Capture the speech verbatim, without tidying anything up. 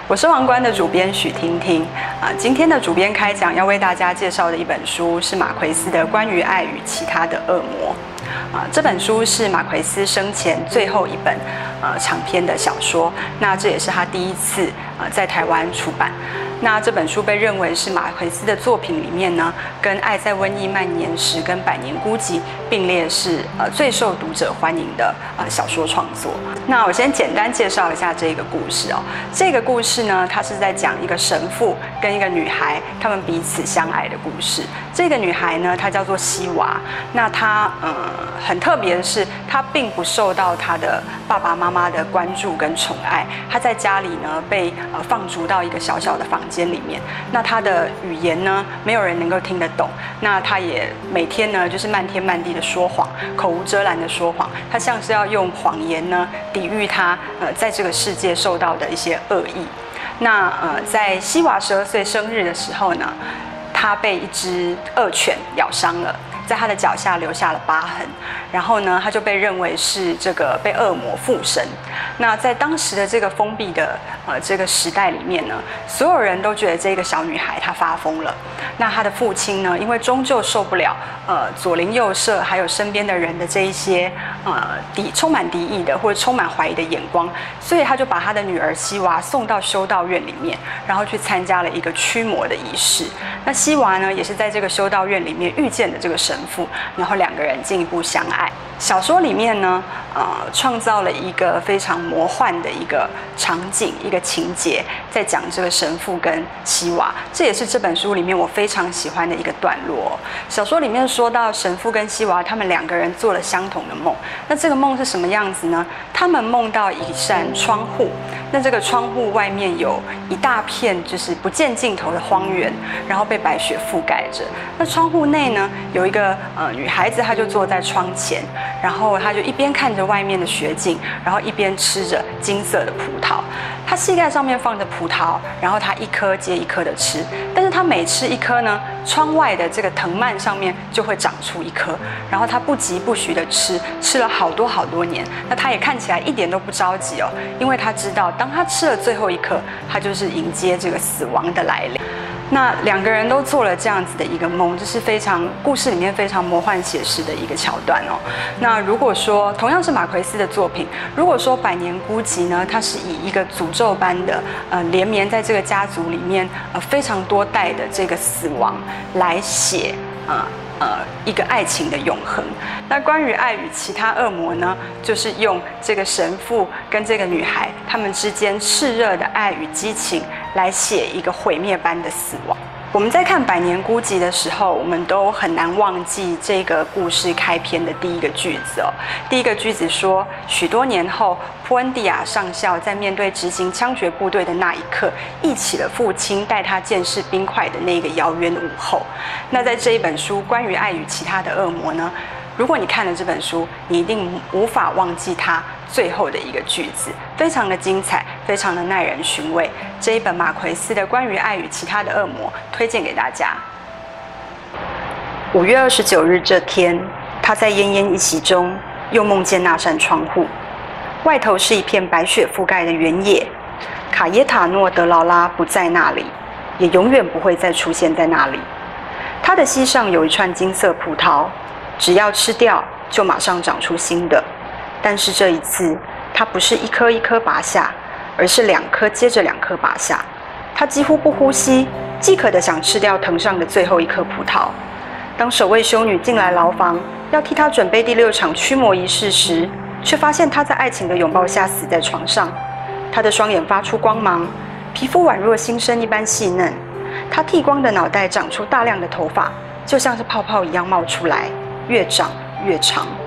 我是王冠的主编许婷婷啊。今天的主编开讲要为大家介绍的一本书是马奎斯的《关于爱与其他的恶魔》啊。这本书是马奎斯生前最后一本呃长篇的小说，那这也是他第一次呃在台湾出版。那这本书被认为是马奎斯的作品里面呢，跟《爱在瘟疫蔓延时》跟《百年孤寂》并列是呃最受读者欢迎的呃小说创作。那我先简单介绍一下这个故事哦。这个故事呢，它是在讲一个神父跟一个女孩他们彼此相爱的故事。这个女孩呢，她叫做西娃。那她呃很特别的是，她并不受到她的爸爸妈妈的关注跟宠爱。她在家里呢被呃放逐到一个小小的房间里面。那她的语言呢，没有人能够听得懂。那她也每天呢就是漫天漫地的说谎，口无遮拦的说谎。她像是要用谎言呢抵御她呃在这个世界受到的一些恶意。那呃在西娃十二岁生日的时候呢，他被一只恶犬咬伤了，在他的脚下留下了疤痕，然后呢，他就被认为是这个被恶魔附身。那在当时的这个封闭的呃这个时代里面呢，所有人都觉得这个小女孩她发疯了。那她的父亲呢，因为终究受不了呃左邻右舍还有身边的人的这一些呃敌充满敌意的或者充满怀疑的眼光，所以他就把他的女儿西娃送到修道院里面，然后去参加了一个驱魔的仪式。那西娃呢，也是在这个修道院里面遇见的这个神父，然后两个人进一步相爱。小说里面呢，呃，创造了一个非常魔幻的一个场景、一个情节，在讲这个神父跟西娃。这也是这本书里面我非常喜欢的一个段落。小说里面说到神父跟西娃他们两个人做了相同的梦。那这个梦是什么样子呢？他们梦到一扇窗户，那这个窗户外面有一大片就是不见尽头的荒原，然后被白雪覆盖着。那窗户内呢，有一个呃女孩子，她就坐在窗前，然后她就一边看着外面的雪景，然后一边吃着金色的葡萄。她膝盖上面放着葡萄，然后她一颗接一颗的吃。但是她每吃一颗呢，窗外的这个藤蔓上面就会长出一颗，然后她不疾不徐的吃，吃了好多好多年。那她也看起来一点都不着急哦，因为她知道，当她吃了最后一颗，她就是迎接这个死亡的来临。那两个人都做了这样子的一个梦，这是非常故事里面非常魔幻写实的一个桥段哦。那如果说同样是马奎斯的作品，如果说《百年孤寂》呢，它是以一个诅咒般的呃连绵在这个家族里面呃非常多代的这个死亡来写呃呃一个爱情的永恒。那关于爱与其他恶魔呢，就是用这个神父跟这个女孩他们之间炽热的爱与激情来写一个毁灭般的死亡。我们在看《百年孤寂》的时候，我们都很难忘记这个故事开篇的第一个句子哦。第一个句子说，许多年后，普恩迪亚上校在面对执行枪决部队的那一刻，忆起了父亲带他见识冰块的那个遥远午后。那在这一本书关于爱与其他的恶魔呢，如果你看了这本书，你一定无法忘记它最后的一个句子，非常的精彩，非常的耐人寻味。这一本马奎斯的关于爱与其他的恶魔，推荐给大家。五月二十九日这天，他在奄奄一息中又梦见那扇窗户，外头是一片白雪覆盖的原野。卡耶塔诺·德劳拉不在那里，也永远不会再出现在那里。他的膝上有一串金色葡萄，只要吃掉，就马上长出新的。但是这一次，他不是一颗一颗拔下，而是两颗接着两颗拔下。他几乎不呼吸，饥渴地想吃掉藤上的最后一颗葡萄。当守卫修女进来牢房，要替他准备第六场驱魔仪式时，却发现他在爱情的拥抱下死在床上。他的双眼发出光芒，皮肤宛若新生一般细嫩。他剃光的脑袋长出大量的头发，就像是泡泡一样冒出来，越长越长。